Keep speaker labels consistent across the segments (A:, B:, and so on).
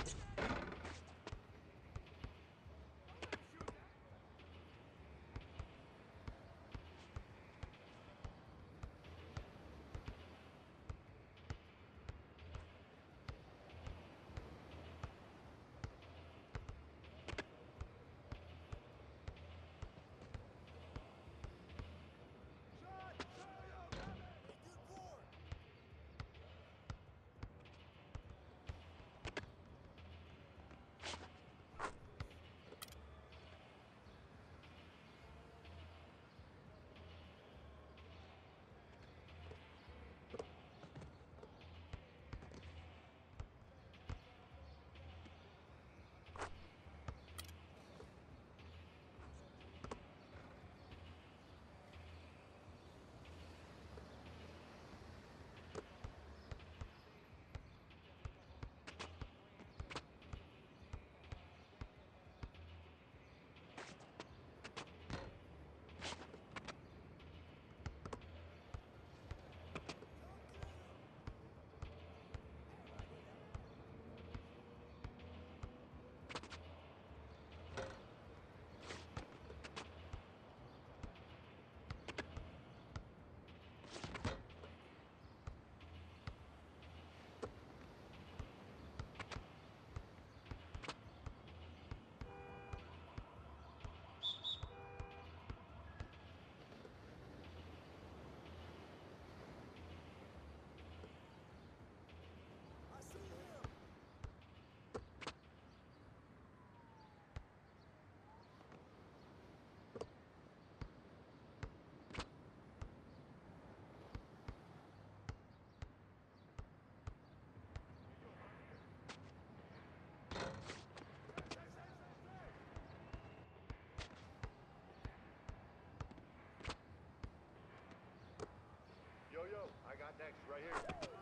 A: Yo, I got next, right here.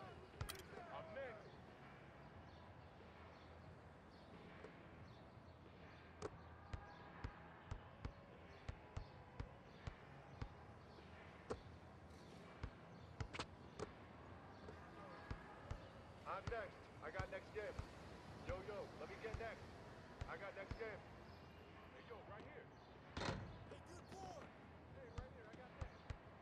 A: I'm next. I'm next. I got next game. Yo, let me get next. I got next game. Hey, yo, right here.
B: Hey, good boy!
A: Hey, right here, I got next.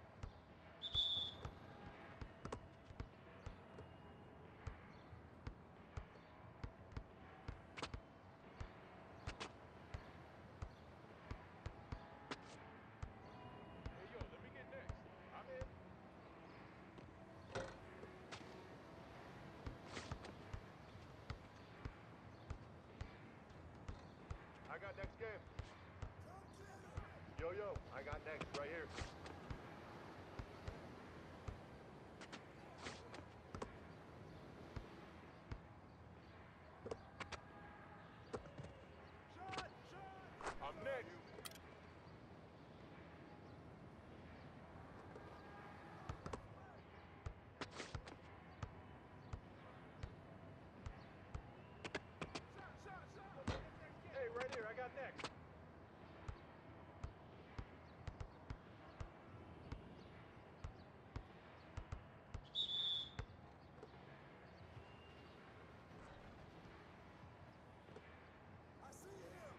A: Hey, yo, let me get next. I'm in. I got next game.
B: Come get him!
A: Yo, I got next, right here.
B: Shot!
A: I'm next.
B: Shot!
A: Hey, right here, I got next.
B: I see him!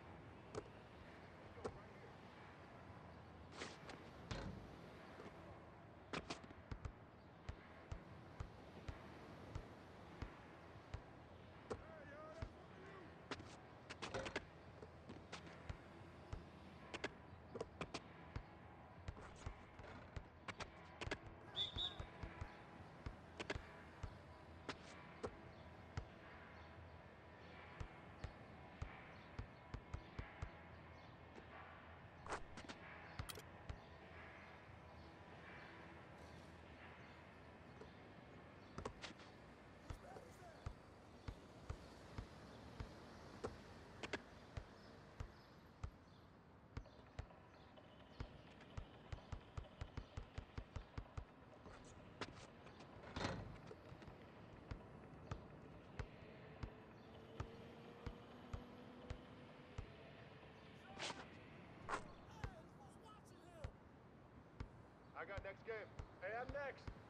B: Whose bat is that? Hey, who's watching him?
A: I got next game. Hey, I'm next.